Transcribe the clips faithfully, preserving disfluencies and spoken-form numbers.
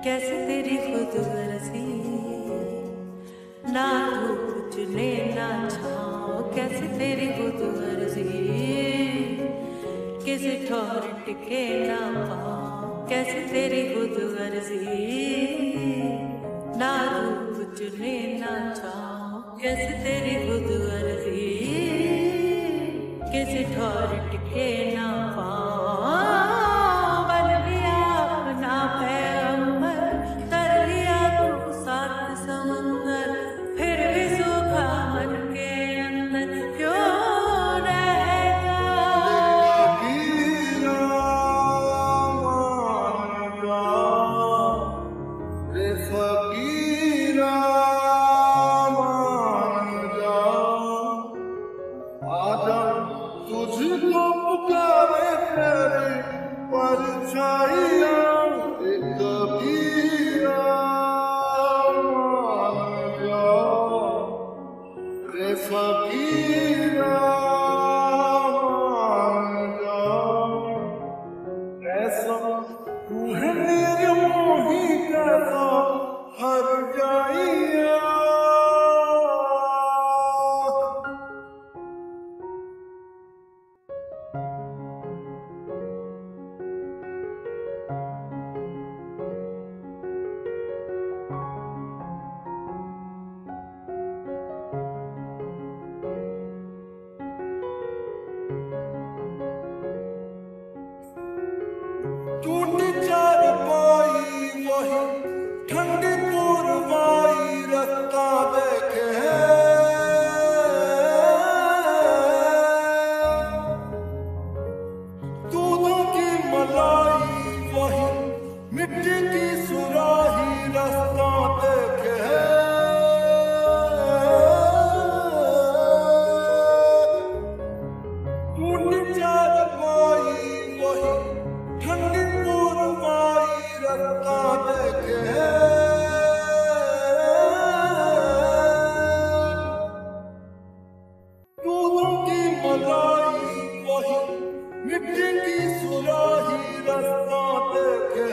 कैसे तेरी खुद गर्जी, ना धूप चुने ना छाँव, कैसे तेरी खुद गर्जी, किसी ठौर टिके ना पाँव, कैसे तेरी खुद गर्जी, ना धूप चुने ना छाँव, कैसे तेरी खुद गर्जी, किसी ठौर टिके ना पाँव। तुझको पुकारे तेरी परछाइयाँ, एक कबीरा मान जा रे फकीरा मान जा। ऐसा तू है निर्मोही कैसा हर जाइया, टूटी चारपाई वही ठंडी पुरवाई रास्ता देखे दूधों की मलाई वही मिट्टी की सुराही रास्ता देखे टूटी चारपाई वही ठंडी पुरवाई रास्ता देखे दूधों की मलाई वही मिट्टी की सुराही रास्ता देखे।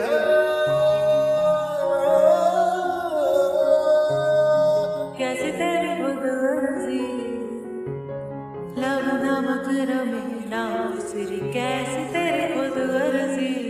कैसे तेरी खुद गर्जी, लब नमक रमे ना बिसरी, कैसे तेरी खुद गर्जी।